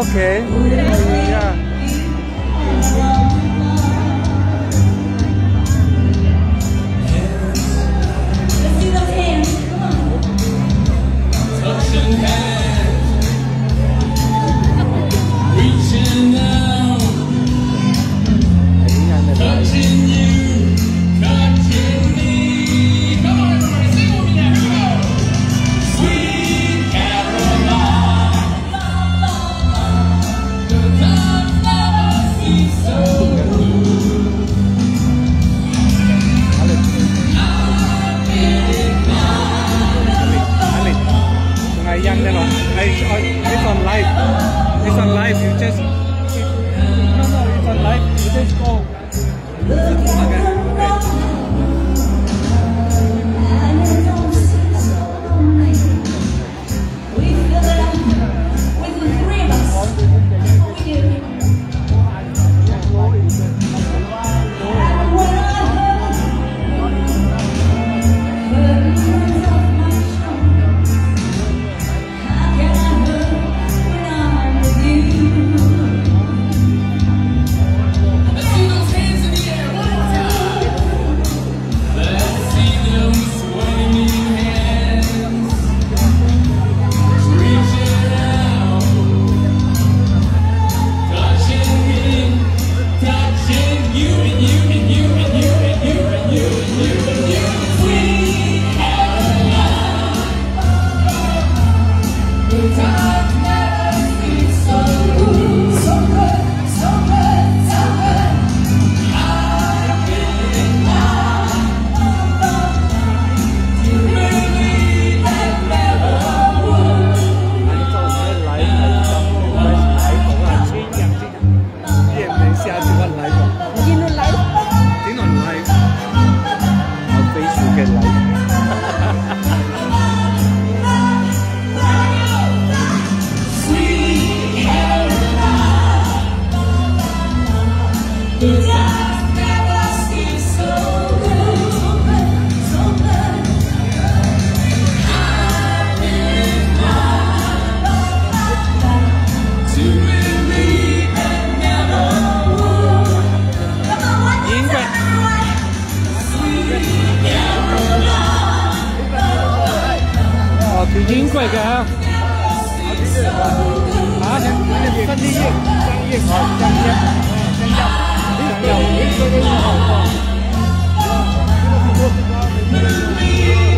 Okay. Yeah. Let's see those hands. Come on. Touching hands, reaching out, touching you, touching me. Come on, everybody, sing with me now. Here we go. Sweet Caroline, the times never seem so blue. Young never. It's on live. It's on live. You just no. It's on live. You just go. Okay. Thì dính quậy kìa hả? Phân đi gì? Trang dầu.